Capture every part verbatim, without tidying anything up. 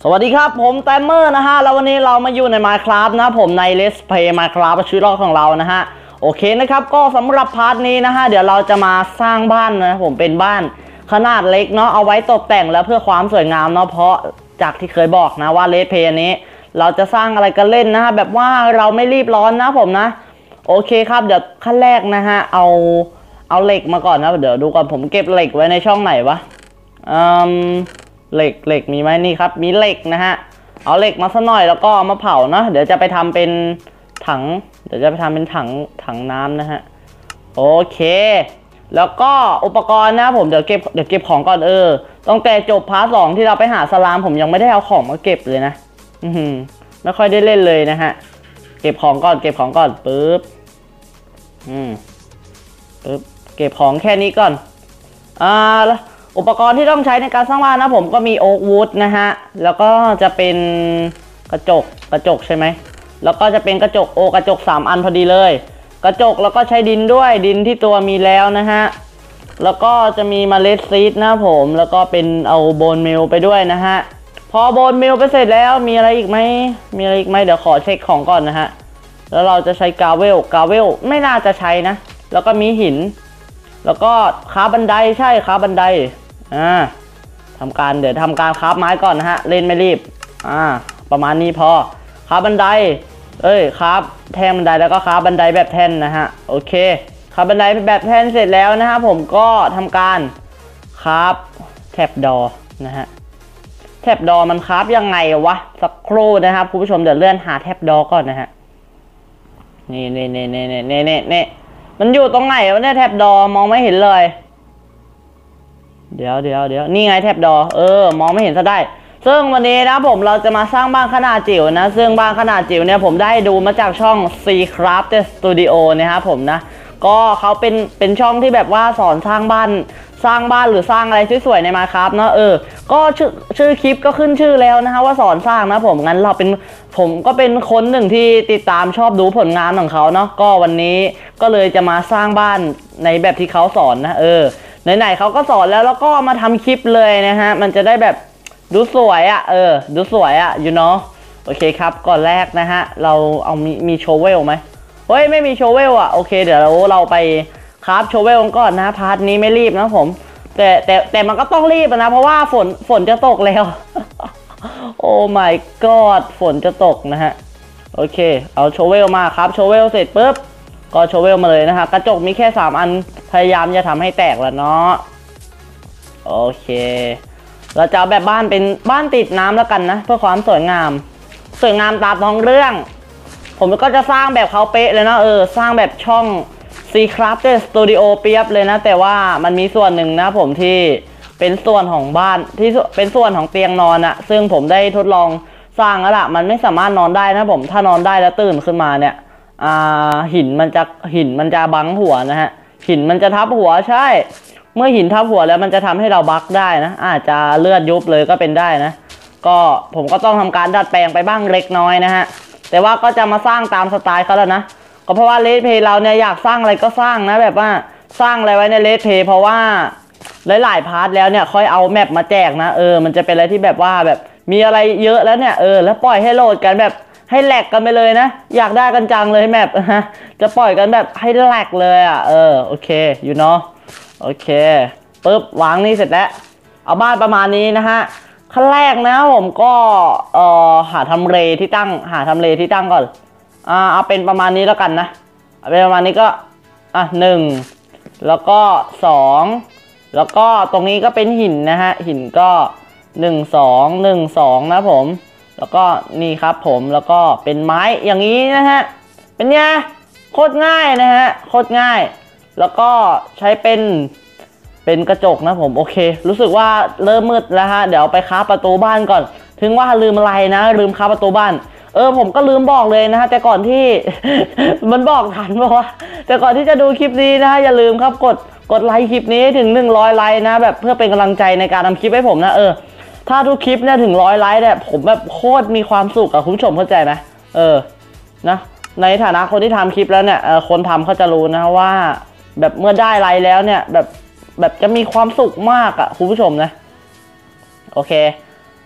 วัสดีครับผมแตมเมอร์นะฮะแล้ววันนี้เรามาอยู่ใน Minecraft นะผมใน Let's Play Minecraft ชีวิตรอดของเรานะฮะโอเคนะครับก็สำหรับพาร์ทนี้นะฮะเดี๋ยวเราจะมาสร้างบ้านนะผมเป็นบ้านขนาดเล็กเนาะเอาไว้ตกแต่งแล้วเพื่อความสวยงามเนาะเพราะจากที่เคยบอกนะว่า Let's Play นี้เราจะสร้างอะไรกันเล่นนะฮะแบบว่าเราไม่รีบร้อนนะผมนะโอเคครับเดี๋ยวขั้นแรกนะฮะเอาเอาเหล็กมาก่อนนะเดี๋ยวดูก่อนผมเก็บเหล็กไว้ในช่องไหนวะอืมเหล็กเหล็กมีไหมนี่ครับมีเหล็กนะฮะเอาเหล็กมาสักหน่อยแล้วก็เอามาเผานะเดี๋ยวจะไปทำเป็นถังเดี๋ยวจะไปทำเป็นถังถังน้ำนะฮะโอเคแล้วก็อุปกรณ์นะผมเดี๋ยวเก็บเดี๋ยวเก็บของก่อนเออตั้งแต่จบพาร์ทสองที่เราไปหาสลามผมยังไม่ได้เอาของมาเก็บเลยนะอือไม่ค่อยได้เล่นเลยนะฮะเก็บของก่อนเก็บของก่อนปึ๊บอืมปึ๊บเก็บของแค่นี้ก่อนอ่าอุปกรณ์ที่ต้องใช้ในการสร้างบ้านนะผมก็มีโอ๊กวูดนะฮะแล้วก็จะเป็นกระจกกระจกใช่ไหมแล้วก็จะเป็นกระจกโอกระจกสามอันพอดีเลยกระจกแล้วก็ใช้ดินด้วยดินที่ตัวมีแล้วนะฮะแล้วก็จะมีเมล็ดซีดนะผมแล้วก็เป็นเอาโบนมิลไปด้วยนะฮะพอโบนมิลไปเสร็จแล้วมีอะไรอีกไหมมีอะไรอีกไหมเดี๋ยวขอเช็คของก่อนนะฮะแล้วเราจะใช้กาเวลกาเวลไม่น่าจะใช้นะแล้วก็มีหินแล้วก็ค้าบันไดใช่ค้าบันไดอ่าทำการเดี๋ยวทำการคราฟไม้ก่อนนะฮะเล่นไม่รีบอ่าประมาณนี้พอคราฟบันไดเอ้ยคราฟแท่นบันไดแล้วก็คราฟบันไดแบบแท่นนะฮะโอเคคราฟบันไดแบบแท่นเสร็จแล้วนะฮะผมก็ทำการคราฟแท็บดอนะฮะแท็บดอมันคราฟยังไงวะสักครู่นะครับคุณผู้ชมเดี๋ยวเลื่อนหาแท็บดอก่อนนะฮะนี่นี่นี่นี่นี่นี่นี่มันอยู่ตรงไหนวะเนี่ยแท็บดอมองไม่เห็นเลยเดี๋ยวเดี๋ยวเดี๋ยวนี่ไงแท็บดอเออมองไม่เห็นซะได้ซึ่งวันนี้นะผมเราจะมาสร้างบ้านขนาดจิ๋วนะซึ่งบ้านขนาดจิ๋วเนี่ยผมได้ดูมาจากช่อง Seacrafted Studio นะครับผมนะก็เขาเป็นเป็นช่องที่แบบว่าสอนสร้างบ้านสร้างบ้านหรือสร้างอะไรสวยๆใน Minecraft เนาะเออก็ชื่อชื่อคลิปก็ขึ้นชื่อแล้วนะฮะว่าสอนสร้างนะผมงั้นเราเป็นผมก็เป็นคนหนึ่งที่ติดตามชอบดูผลงานของเขาเนาะก็วันนี้ก็เลยจะมาสร้างบ้านในแบบที่เขาสอนนะเออไหนๆเขาก็สอนแล้วแล้วก็มาทำคลิปเลยนะฮะมันจะได้แบบดูสวยอ่ะเออดูสวยอ่ะ you know โอเคครับก่อนแรกนะฮะเราเอามีมีโชเวลไหมเฮ้ยไม่มีโชเวลอ่ะโอเคเดี๋ยวเราเราไปคราฟโชเวลก่อนนะพาร์ทนี้ไม่รีบนะผมแต่แต่แต่มันก็ต้องรีบนะเพราะว่าฝนฝนจะตกแล้ว โอ้ my god ฝนจะตกนะฮะโอเคเอาโชเวลมาครับโชเวลเสร็จปุ๊บก็โชเวลมาเลยนะฮะกระจกมีแค่สามอันพยายามจะทำให้แตกแล้วเนาะโอเคเราจะเอาแบบบ้านเป็นบ้านติดน้ำแล้วกันนะเพื่อความสวยงามสวยงามตามท้องเรื่องผมก็จะสร้างแบบเขาเป๊ะเลยนะเออสร้างแบบช่อง Seacrafted Studio เปียบเลยนะแต่ว่ามันมีส่วนหนึ่งนะผมที่เป็นส่วนของบ้านที่เป็นส่วนของเตียงนอนอะซึ่งผมได้ทดลองสร้างแล้วล่ะมันไม่สามารถนอนได้นะผมถ้านอนได้แล้วตื่นขึ้นมาเนี่ยอ่าหินมันจะหินมันจะบังหัวนะฮะหินมันจะทับหัวใช่เมื่อหินทับหัวแล้วมันจะทำให้เราบั๊กได้นะอาจจะเลือดยุบเลยก็เป็นได้นะก็ผมก็ต้องทำการดัดแปลงไปบ้างเล็กน้อยนะฮะแต่ว่าก็จะมาสร้างตามสไตล์เขาแล้วนะก็เพราะว่าเลสเพย์เราเนี่ยอยากสร้างอะไรก็สร้างนะแบบว่าสร้างอะไรไว้ในเลสเพย์เพราะว่าหลายๆพาร์ทแล้วเนี่ยค่อยเอาแมปมาแจกนะเออมันจะเป็นอะไรที่แบบว่าแบบมีอะไรเยอะแล้วเนี่ยเออแล้วปล่อยให้โหลดกันแบบให้แหลกกันไปเลยนะอยากได้กันจังเลยแมปฮะจะปล่อยกันแบบให้แหลกเลยอ่ะเออโอเคอยู่เนาะโอเคปึ๊บวางนี่เสร็จแล้วเอาบ้านประมาณนี้นะฮะขั้นแรกนะผมก็เอ่อหาทำเลที่ตั้งหาทำเลที่ตั้งก่อนอ่าเอาเป็นประมาณนี้แล้วกันนะเอาเป็นประมาณนี้ก็อ่ะหนึ่งแล้วก็สองแล้วก็ตรงนี้ก็เป็นหินนะฮะหินก็หนึ่งสองหนึ่งสองนะผมแล้วก็นี่ครับผมแล้วก็เป็นไม้อย่างนี้นะฮะเป็นไงโคตรง่ายนะฮะโคตรง่ายแล้วก็ใช้เป็นเป็นกระจกนะผมโอเครู้สึกว่าเริ่มมืดแล้วฮะเดี๋ยวไปค้าประตูบ้านก่อนถึงว่าลืมอะไรนะลืมค้าประตูบ้านเออผมก็ลืมบอกเลยนะฮะแต่ก่อนที่ มันบอกทันบอกว่าแต่ก่อนที่จะดูคลิปนี้นะฮะอย่าลืมครับกดกดไลค์คลิปนี้ถึงหนึ่งร้อยไลค์นะแบบเพื่อเป็นกำลังใจในการทำคลิปให้ผมนะเออถ้าทุกคลิปเนี่ยถึงร้อยไลค์เนี่ยผมแบบโคตรมีความสุขกับคุณผู้ชมเข้าใจไหมเออนะในฐานะคนที่ทำคลิปแล้วเนี่ยเออคนทำเขาจะรู้นะว่าแบบเมื่อได้ไลค์แล้วเนี่ยแบบแบบจะมีความสุขมากอ่ะคุณผู้ชมนะโอเค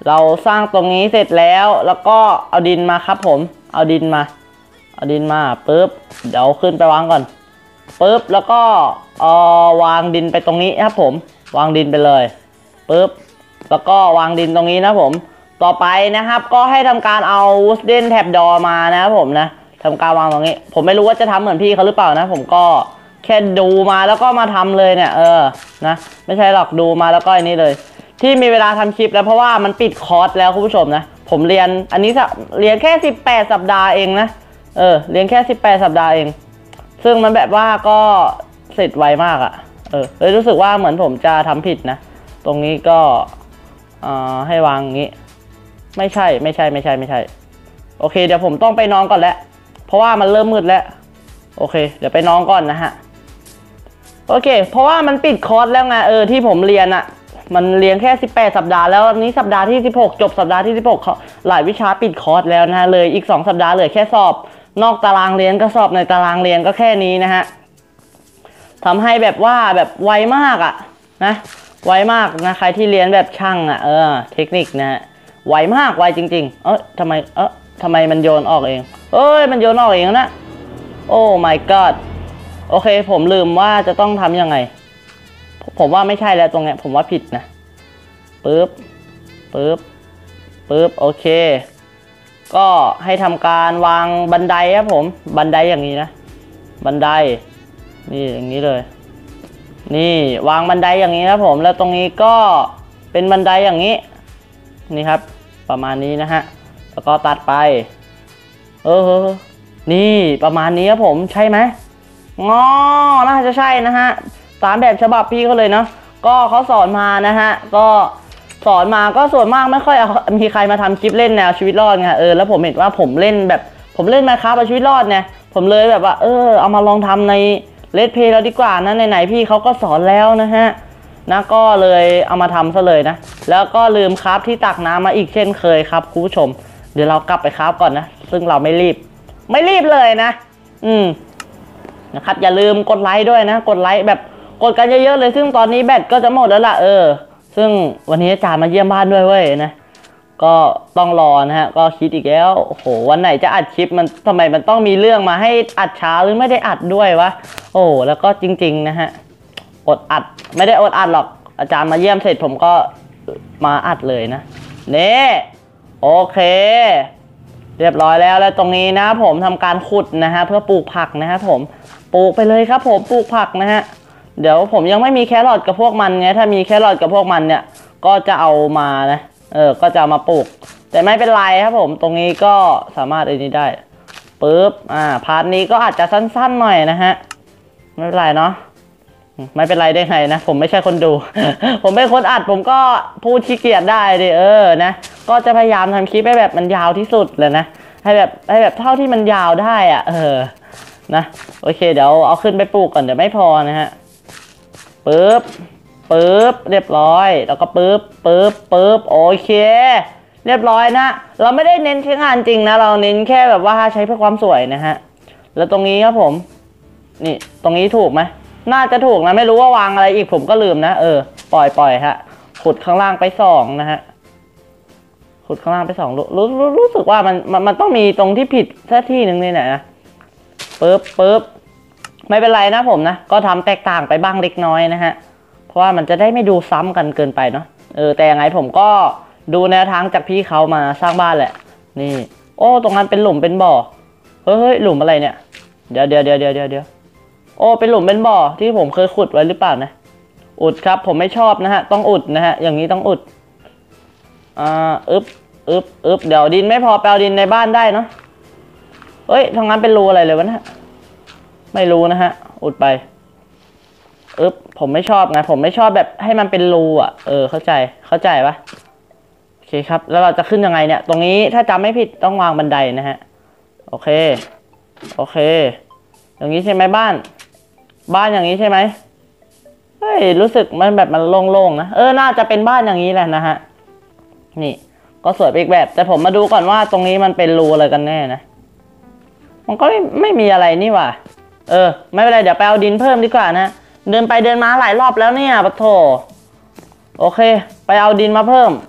เราสร้างตรงนี้เสร็จแล้วแล้วก็เอาดินมาครับผมเอาดินมาเอาดินมาปุ๊บเดี๋ยวขึ้นไปวางก่อนปุ๊บแล้วก็เอ่อวางดินไปตรงนี้ครับผมวางดินไปเลยปุ๊บแล้วก็วางดินตรงนี้นะผมต่อไปนะครับก็ให้ทำการเอาวูดเดนแท็บดอมานะครับผมนะทำการวางตรงนี้ผมไม่รู้ว่าจะทำเหมือนพี่เขาหรือเปล่านะผมก็แค่ดูมาแล้วก็มาทำเลยเนี่ยเออนะไม่ใช่หรอกดูมาแล้วก็อันนี้เลยที่มีเวลาทำคลิปแล้วเพราะว่ามันปิดคอร์สแล้วคุณผู้ชมนะผมเรียนอันนี้เรียนแค่สิบแปดสัปดาห์เองนะเออเรียนแค่สิบแปดสัปดาห์เองซึ่งมันแบบว่าก็เสร็จไวมากอะ่ะเออเลยรู้สึกว่าเหมือนผมจะทำผิดนะตรงนี้ก็อ่าให้วางอย่างนี้ไม่ใช่ไม่ใช่ไม่ใช่ไม่ใช่โอเคเดี๋ยวผมต้องไปนอนก่อนแล้วเพราะว่ามันเริ่มมืดแล้วโอเคเดี๋ยวไปนอนก่อนนะฮะโอเคเพราะว่ามันปิดคอร์สแล้วไงเออที่ผมเรียนอะ่ะมันเรียนแค่สิบแปดสัปดาห์แล้วนี้สัปดาห์ที่สิบหกจบสัปดาห์ที่สิบหกหลายวิชาปิดคอร์สแล้วนะฮะเลยอีกสองสัปดาห์เหลือแค่สอบนอกตารางเรียนก็สอบในตารางเรียนก็แค่นี้นะฮะทำให้แบบว่าแบบไวมากอะ่ะนะไวมากนะใครที่เรียนแบบช่างอะ่ะเออเทคนิคนะฮะไวมากไวจริงๆเอ้ยทำไมเออทำไมมันโยนออกเองเอ้ยมันโยนออกเองนะโอ้ my god โอเคผมลืมว่าจะต้องทำยังไงผมว่าไม่ใช่แล้วตรงเนี้ยผมว่าผิดนะปึ๊บปึ๊บปึ๊บโอเคก็ให้ทำการวางบันไดครับผมบันไดอย่างนี้นะบันไดนี่อย่างนี้เลยนี่วางบันไดอย่างนี้นะผมแล้วตรงนี้ก็เป็นบันไดอย่างนี้นี่ครับประมาณนี้นะฮะแล้วก็ตัดไปเออนี่ประมาณนี้ครับผมใช่ไหมงอน่าจะใช่นะฮะตามแบบฉบับพี่เขาเลยเนาะก็เขาสอนมานะฮะก็สอนมาก็ส่วนมากไม่ค่อยมีใครมาทำคลิปเล่นแนวชีวิตรอดไงเออแล้วผมเห็นว่าผมเล่นแบบผมเล่นมาครับชีวิตรอดเนี่ยผมเลยแบบว่าเออเอามาลองทำในเลทเพลย์แล้วดีกว่านะไหนๆพี่เขาก็สอนแล้วนะฮะนะก็เลยเอามาทำซะเลยนะแล้วก็ลืมคราฟที่ตักน้ำมาอีกเช่นเคยครับคุณผู้ชมเดี๋ยวเรากลับไปคราฟก่อนนะซึ่งเราไม่รีบไม่รีบเลยนะอืมนะครับอย่าลืมกดไลค์ด้วยนะกดไลค์แบบกดกันเยอะๆเลยซึ่งตอนนี้แบตก็จะหมดแล้วล่ะเออซึ่งวันนี้อาจารย์มาเยี่ยมบ้านด้วยเว้ยนะก็ต้องรอนะฮะก็คิดอีกแล้วโอ้โหวันไหนจะอัดคลิปมันทำไมมันต้องมีเรื่องมาให้อัดช้าหรือไม่ได้อัดด้วยวะโอ้แล้วก็จริงๆนะฮะอดอัดไม่ได้อดอัดหรอกอาจารย์มาเยี่ยมเสร็จผมก็มาอัดเลยนะนี่โอเคเรียบร้อยแล้วแล้วตรงนี้นะผมทำการขุดนะฮะเพื่อปลูกผักนะฮะผมปลูกไปเลยครับผมปลูกผักนะฮะเดี๋ยวผมยังไม่มีแครอทกับพวกมันไงถ้ามีแครอทกับพวกมันเนี่ยก็จะเอามานะเออก็จะเอามาปลูกแต่ไม่เป็นไรครับผมตรงนี้ก็สามารถอันนี้ได้ปึ๊บอ่าพาร์ทนี้ก็อาจจะสั้นๆหน่อยนะฮะไม่เป็นไรเนาะไม่เป็นไรได้ไงนะผมไม่ใช่คนดู ผมเป็นคนอัดผมก็พูดขี้เกียจได้ดิเออนะก็จะพยายามทำคลิปให้แบบมันยาวที่สุดเลยนะให้แบบให้แบบเท่าที่มันยาวได้อ่ะเออนะโอเคเดี๋ยวเอาขึ้นไปปลูกก่อนเดี๋ยวไม่พอนะฮะปึ๊บปึ๊บเรียบร้อยแล้วก็ปึ๊บปึ๊บปึ๊บโอเคเรียบร้อยนะเราไม่ได้เน้นใช้งานจริงนะเราเน้นแค่แบบว่าใช้เพื่อความสวยนะฮะแล้วตรงนี้ครับผมนี่ตรงนี้ถูกไหมน่าจะถูกนะไม่รู้ว่าวางอะไรอีกผมก็ลืมนะเออปล่อยปล่อยฮะขุดข้างล่างไปสองนะฮะขุดข้างล่างไปสองรู้รู้รู้สึกว่ามันมันมันต้องมีตรงที่ผิดสักที่หนึ่งนี่แหละนะปึ๊บปึ๊บไม่เป็นไรนะผมนะก็ทำแตกต่างไปบ้างเล็กน้อยนะฮะเพราะว่ามันจะได้ไม่ดูซ้ำกันเกินไปเนาะเออแต่ยังไงผมก็ดูแนวทางจากพี่เขามาสร้างบ้านแหละนี่โอ้ตรงนั้นเป็นหลุมเป็นบ่อเฮ้ยหลุมอะไรเนี่ยเดี๋ยวเดี๋ยวเดี๋ยวเดี๋ยวเดี๋ยวเดี๋ยวโอ้เป็นหลุมเป็นบ่อที่ผมเคยขุดไว้หรือเปล่านะอุดครับผมไม่ชอบนะฮะต้องอุดนะฮะอย่างนี้ต้องอุดอ่าอึบอึบอึบเดี๋ยวดินไม่พอแปลดินในบ้านได้เนาะเฮ้ยทางนั้นเป็นรูอะไรเลยวะนะไม่รู้นะฮะอุดไปอึบผมไม่ชอบไงผมไม่ชอบแบบให้มันเป็นรูอ่ะเออเข้าใจเข้าใจปะโอเคครับแล้วเราจะขึ้นยังไงเนี่ยตรงนี้ถ้าจำไม่ผิดต้องวางบันไดนะฮะโอเคโอเคอย่างนี้ใช่ไหมบ้านบ้านอย่างนี้ใช่ไหมเฮ้ยรู้สึกมันแบบมันโล่งๆนะเออน่าจะเป็นบ้านอย่างนี้แหละนะฮะนี่ก็สวยไปอีกแบบแต่ผมมาดูก่อนว่าตรงนี้มันเป็นรูอะไรกันแน่นะมันก็ไม่ไม่มีอะไรนี่หว่าเออไม่เป็นไรเดี๋ยวไปเอาดินเพิ่มดีกว่านะเดินไปเดินมาหลายรอบแล้วเนี่ยปะโถโอเคไปเอาดินมาเพิ่ม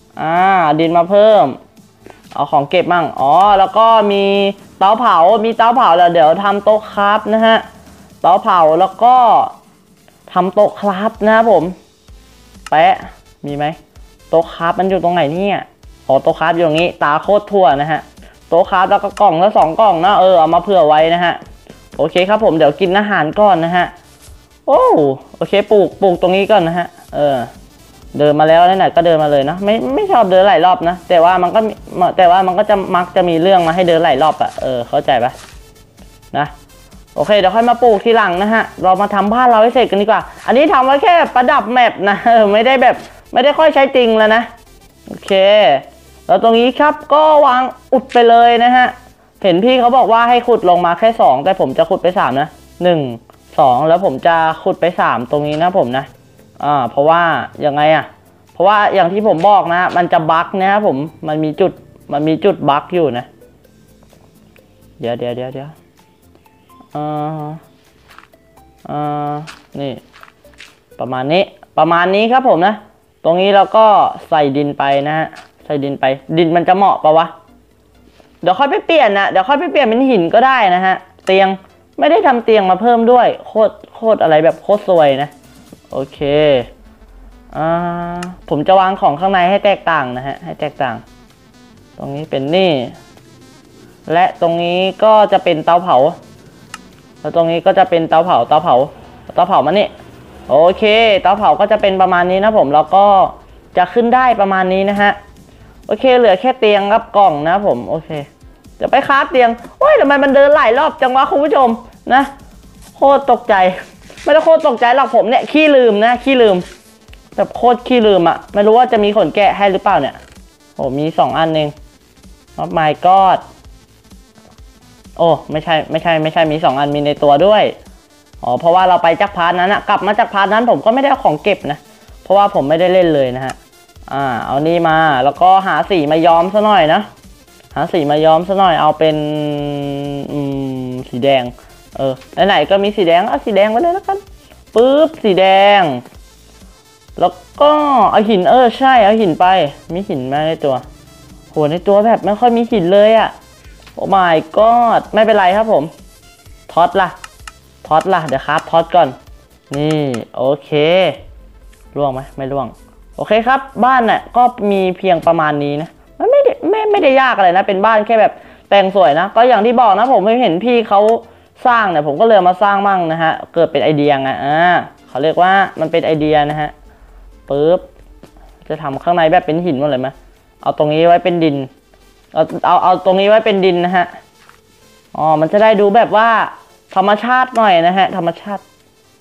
อ่าดินมาเพิ่มเอาของเก็บมั่งอ๋อแล้วก็มีเตาเผามีเตาเผาแล้วเดี๋ยวทำโต๊ะคราฟนะฮะเตาเผาแล้วก็ทำโต๊ะคราฟนะครับผมแปะมีไหมโต๊ะคราฟมันอยู่ตรงไหนเนี่ยอ๋อโต๊ะคราฟอยู่ตรงนี้ตาโคตรทั่วนะฮะโต๊ะคราฟแล้วก็กล่องละสองกล่องนะเออเอามาเผื่อไว้นะฮะโอเคครับผมเดี๋ยวกินอาหารก่อนนะฮะโอ้โอเคปลูกปลูกตรงนี้ก่อนนะฮะเออเดินมาแล้วไหนๆก็เดินมาเลยนะไม่ไม่ชอบเดินหลายรอบนะแต่ว่ามันก็แต่ว่ามันก็จะมักจะมีเรื่องมาให้เดินหลายรอบอะเออเข้าใจปะนะโอเคเดี๋ยวค่อยมาปลูกทีหลังนะฮะเรามาทำบ้านเราให้เสร็จกันดีกว่าอันนี้ทำไว้แค่ประดับแมปนะเออไม่ได้แบบไม่ได้ค่อยใช้จริงแล้วนะโอเคแล้วตรงนี้ครับก็วางอุดไปเลยนะฮะเห็นพี่เขาบอกว่าให้ขุดลงมาแค่สองแต่ผมจะขุดไปสามนะหนึ่งสองแล้วผมจะขุดไปสามตรงนี้นะผมนะอ่าเพราะว่ายังไงอ่ะเพราะว่าอย่างที่ผมบอกนะมันจะบั๊กนะครับผมมันมีจุดมันมีจุดบั๊กอยู่นะเดี๋ยวเดี๋ยวเดี๋ยวเดี๋ยวอ่าอ่านี่ประมาณนี้ประมาณนี้ครับผมนะตรงนี้เราก็ใส่ดินไปนะฮะใส่ดินไปดินมันจะเหมาะปะวะเดี๋ยวค่อยไปเปลี่ยนนะเดี๋ยวค่อยไปเปลี่ยนเป็นหินก็ได้นะฮะเตียงไม่ได้ทำเตียงมาเพิ่มด้วยโคตรโคตรอะไรแบบโคตรซวยนะโอเคอ่าผมจะวางของข้างในให้แตกต่างนะฮะให้แตกต่างตรงนี้เป็นนี่และตรงนี้ก็จะเป็นเตาเผาแล้วตรงนี้ก็จะเป็นเตาเผาเตาเผาเตาเผามานี่โอเคเตาเผาก็จะเป็นประมาณนี้นะผมแล้วก็จะขึ้นได้ประมาณนี้นะฮะโอเคเหลือแค่เตียงกับกล่องนะผมโอเคจะไปคราฟเตียงโอ้ยทำไมมันเดินหลายรอบจังวะคุณผู้ชมนะโคตรตกใจไม่ได้โคตรตกใจหรอกผมเนี่ยขี้ลืมนะขี้ลืมแบบโคตรขี้ลืมอะไม่รู้ว่าจะมีขนแกะให้หรือเปล่าเนี่ยโอ้มีสองอันเองโอ้ my god โอ้ไม่ใช่ไม่ใช่ไม่ใช่มีสองอันมีในตัวด้วยอ๋อเพราะว่าเราไปจากพาร์ทนั้นอะกลับมาจากพาร์ทนั้นผมก็ไม่ได้เอาของเก็บนะเพราะว่าผมไม่ได้เล่นเลยนะฮะอ่าเอานี่มาแล้วก็หาสีมาย้อมซะหน่อยนะหาสีมาย้อมซะหน่อยเอาเป็นอืมสีแดงเออไหนๆก็มีสีแดงเอาสีแดงไปเลยแล้วกันปึ๊บสีแดงแล้วก็เอาหินเออใช่เอาหินไปมีหินมาในตัวโหในตัวแบบไม่ค่อยมีหินเลยอะโอ้ my god ไม่เป็นไรครับผมท็อตล่ะท็อตล่ะเดี๋ยวครับท็อตก่อนนี่โอเคร่วงไหมไม่ร่วงโอเคครับบ้านน่ะก็มีเพียงประมาณนี้นะมันไม่ได้ไม่ไม่ได้ยากอะไรนะเป็นบ้านแค่แบบแต่งสวยนะก็อย่างที่บอกนะผมเห็นพี่เขาสร้างเนี่ยผมก็เลยมาสร้างมั่งนะฮะเกิดเป็นไอเดียไงอ่าเขาเรียกว่ามันเป็นไอเดียนะฮะปึ๊บจะทำข้างในแบบเป็นหินหมดเลยไหมเอาตรงนี้ไว้เป็นดินเอาเอาเอาตรงนี้ไว้เป็นดินนะฮะอ๋อมันจะได้ดูแบบว่าธรรมชาติหน่อยนะฮะธรรมชาติ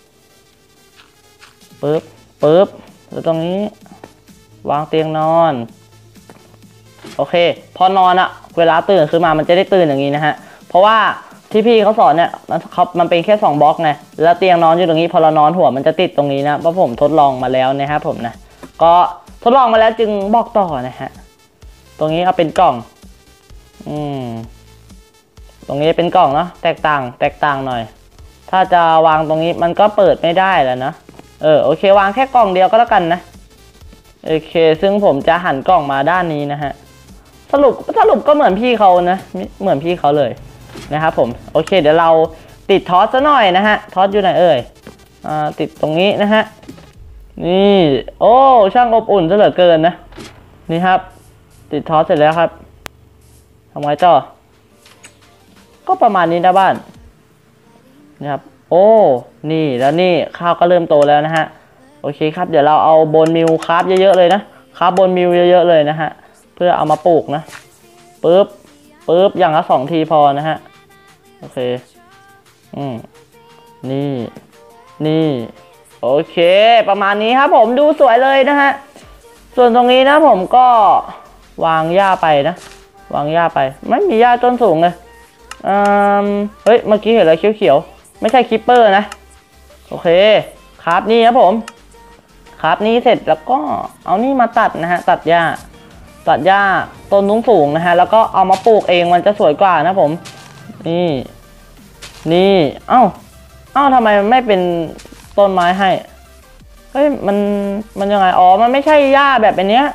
ปึ๊บปึ๊บแล้วตรงนี้วางเตียงนอนโอเคพอนอนอะเวลาตื่นขึ้นมามันจะได้ตื่นอย่างนี้นะฮะเพราะว่าที่พี่เขาสอนเนี่ยมันเขามันเป็นแค่สองบล็อกไงแล้วเตียงนอนอยู่ตรงนี้พอเรานอนหัวมันจะติดตรงนี้นะเพราะผมทดลองมาแล้วนะครับผมนะก็ทดลองมาแล้วจึงบอกต่อนะฮะตรงนี้เอาเป็นกล่องอืมตรงนี้เป็นกล่องเนาะแตกต่างแตกต่างหน่อยถ้าจะวางตรงนี้มันก็เปิดไม่ได้แล้วนะเออโอเควางแค่กล่องเดียวก็แล้วกันนะโอเคซึ่งผมจะหันกล่องมาด้านนี้นะฮะสรุปสรุปก็เหมือนพี่เขานะเหมือนพี่เขาเลยนะครับผมโอเคเดี๋ยวเราติดทอสซะหน่อยนะฮะทอสอยู่ไหนเอ่ยอ่าติดตรงนี้นะฮะนี่โอ้ช่างอบอุ่นซะเหลือเกินนะนี่ครับติดทอสเสร็จแล้วครับทำไงต่อก็ประมาณนี้นะบ้านนะครับโอ้นี่แล้วนี่ข้าวก็เริ่มโตแล้วนะฮะโอเคครับเดี๋ยวเราเอาโบนมิลคราฟเยอะๆเลยนะคราฟโบนมิลเยอะๆเลยนะฮะเพื่อเอามาปลูกนะปึ๊บปึ๊บอย่างละสองทีพอนะฮะโอเคอืมนี่นี่โอเคประมาณนี้ครับผมดูสวยเลยนะฮะส่วนตรงนี้นะผมก็วางหญ้าไปนะวางหญ้าไปไม่มีหญ้าต้นสูงเลยอืมเฮ้ยเมื่อกี้เห็นอะไรเขียวๆไม่ใช่คิปเปอร์นะโอเคครับนี่ครับผมครับนี้เสร็จแล้วก็เอานี่มาตัดนะฮะตัดหญ้าตัดหญ้าต้นนุ่งสูงนะฮะแล้วก็เอามาปลูกเองมันจะสวยกว่านะผมนี่นี่เอ้าเอ้าทำไมมันไม่เป็นต้นไม้ให้เฮ้ยมันมันยังไงอ๋อมันไม่ใช่หญ้าแบบอันเนี้ย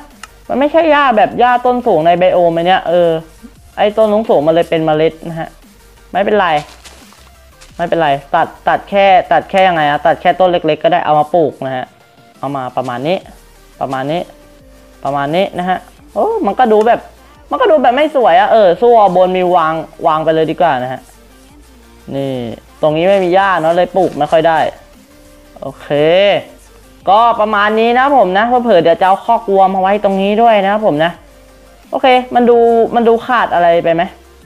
มันไม่ใช่หญ้าแบบหญ้าต้นสูงในไบโอมไอเนี้ยเออไอต้นสูงมันเลยเป็นเมล็ดนะฮะไม่เป็นไรไม่เป็นไรตัดตัดแค่ตัดแค่ยังไงอะตัดแค่ต้นเล็กๆก็ได้เอามาปลูกนะฮะเอามาประมาณนี้ประมาณนี้ประมาณนี้นะฮะโอ้มันก็ดูแบบมันก็ดูแบบไม่สวยอะเออสู้เอาบนมีวางวางไปเลยดีกว่านะฮะนี่ตรงนี้ไม่มีหญ้าเนาะเลยปลูกไม่ค่อยได้โอเคก็ประมาณนี้นะผมนะเผื่อเดี๋ยวจะเอาคอกวัวมาไว้ตรงนี้ด้วยนะผมนะโอเคมันดูมันดูขาดอะไรไปไหม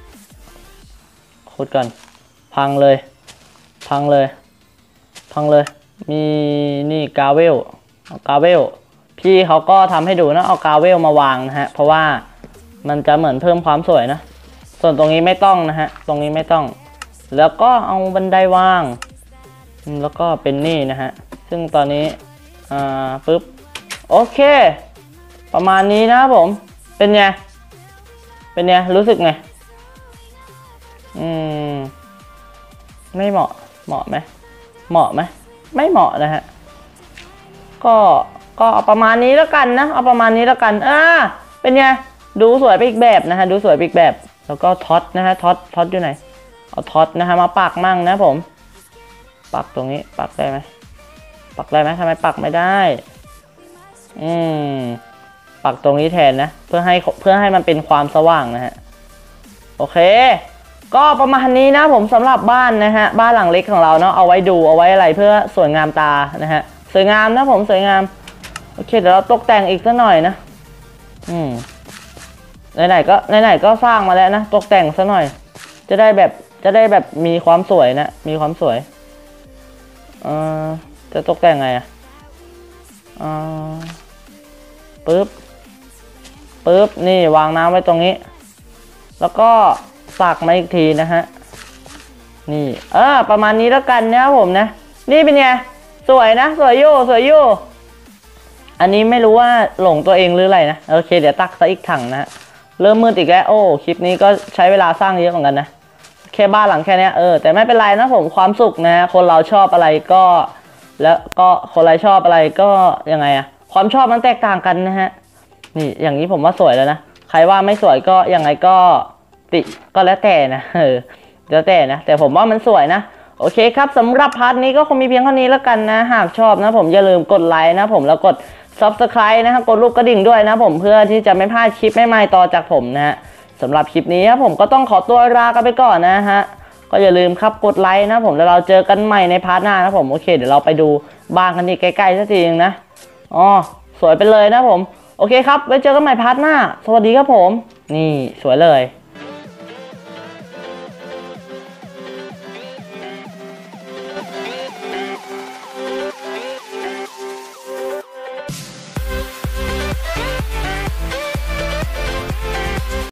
ขุดก่อนพังเลยพังเลยพังเลยมีนี่กาเวลเอากาเวลพี่เขาก็ทำให้ดูนะเอากาเวลมาวางนะฮะเพราะว่ามันจะเหมือนเพิ่มความสวยนะส่วนตรงนี้ไม่ต้องนะฮะตรงนี้ไม่ต้องแล้วก็เอาบันไดวางแล้วก็เป็นนี่นะฮะซึ่งตอนนี้อ่าปึ๊บโอเคประมาณนี้นะผมเป็นไงเป็นไงรู้สึกไงอืมไม่เหมาะเหมาะไหมเหมาะไหมไม่เหมาะนะฮะก็ก็เอาประมาณนี้แล้วกันนะเอาประมาณนี้แล้วกันอ่าเป็นไงดูสวยไปอีกแบบนะฮะดูสวยไปอีกแบบแล้วก็ท็อตนะฮะท็อตท็อตอยู่ไหนเอาท็อตนะฮะมาปักมั่งนะผมปักตรงนี้ปักได้ไหมปักได้ไหมทำไมปักไม่ได้อืมปักตรงนี้แทนนะเพื่อให้เพื่อให้มันเป็นความสว่างนะฮะโอเคก็ประมาณนี้นะผมสำหรับบ้านนะฮะบ้านหลังเล็กของเราเนาะเอาไว้ดูเอาไว้อะไรเพื่อสวยงามตานะฮะสวยงามนะผมสวยงามโอเคเดี๋ยวเราตกแต่งอีกสักหน่อยนะอืมไหนๆก็ไหนๆก็สร้างมาแล้วนะตกแต่งสักหน่อยจะได้แบบจะได้แบบมีความสวยนะมีความสวยเอ่อจะตกแต่งไงอ่ะอ่าปึ๊บปึ๊บนี่วางน้ำไว้ตรงนี้แล้วก็สักมาอีกทีนะฮะนี่เออประมาณนี้แล้วกันนะผมนะนี่เป็นไงสวยนะสวยอยู่สวยอยู่อันนี้ไม่รู้ว่าหลงตัวเองหรืออะไรนะโอเคเดี๋ยวตักซะอีกถังนะเริ่มมืดอีกแล้วโอ้คลิปนี้ก็ใช้เวลาสร้างเยอะเหมือนกันนะแค่บ้านหลังแค่นี้เออแต่ไม่เป็นไรนะผมความสุขนะคนเราชอบอะไรก็แล้วก็คนเราชอบอะไรก็ยังไงอะความชอบมันแตกต่างกันนะฮะนี่อย่างนี้ผมว่าสวยแล้วนะใครว่าไม่สวยก็ยังไงก็ติก็แล้วแต่นะเออแล้วแต่นะแต่ผมว่ามันสวยนะโอเคครับสำหรับพาร์ทนี้ก็คงมีเพียงเท่านี้แล้วกันนะหากชอบนะผมอย่าลืมกดไลค์นะผมแล้วกด ซับสไครบ์ นะครับกดรูปกระดิ่งด้วยนะผมเพื่อที่จะไม่พลาดคลิปใหม่ๆต่อจากผมนะฮะสำหรับคลิปนี้ครับผมก็ต้องขอตัวลากันไปก่อนนะฮะก็อย่าลืมครับกดไลค์นะผมแล้วเราเจอกันใหม่ในพาร์ทหน้านะผมโอเคเดี๋ยวเราไปดูบ้านกันที่ใกล้ๆสักทีนึงนะอ๋อสวยไปเลยนะผมโอเคครับไว้เจอกันใหม่พาร์ทหน้าสวัสดีครับผมนี่สวยเลย